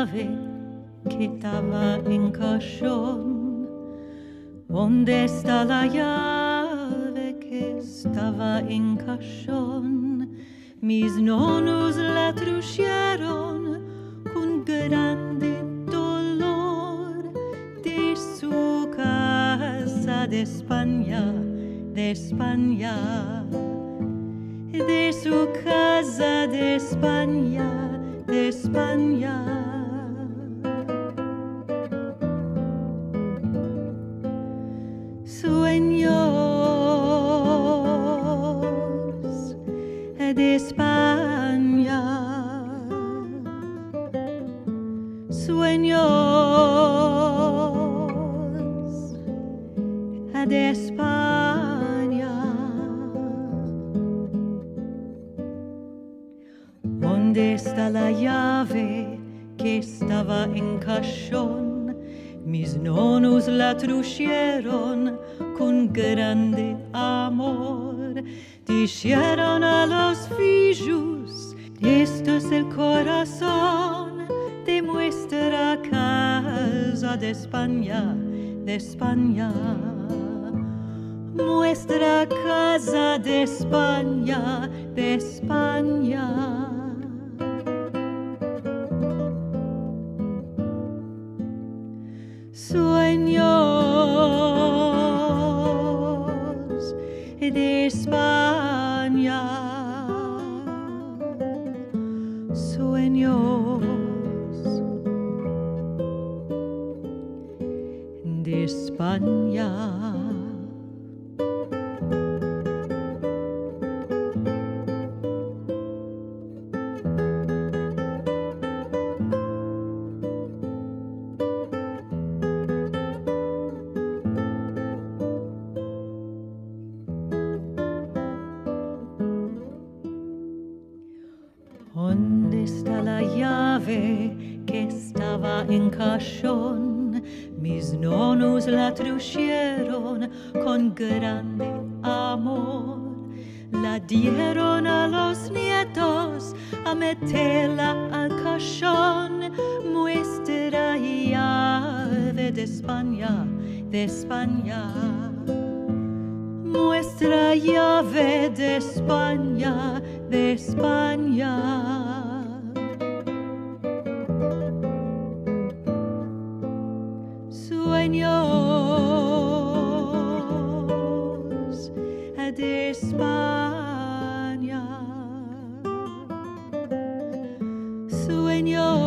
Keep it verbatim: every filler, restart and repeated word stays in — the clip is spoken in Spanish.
llave que estaba en cajón. ¿Dónde está la llave que estaba en cajón? Mis nonos la trajeron con grande dolor de su casa de España, de España, de su casa de España, de España. Sueños de España, sueños de España. ¿Dónde está la llave que estaba en cajón? Mis nonos la trajeron con grande amor. Dijeron a los fillos, esto es el corazón de nuestra casa de España, de España. Nuestra casa de España, de España. Sueños de España, sueños de España. ¿Dónde está la llave que estaba en cajón? Mis nonos la trajeron con grande amor. La dieron a los nietos a meterla al cajón. Nuestra llave de España, de España. Nuestra llave de España, de España. Sueños de España, sueños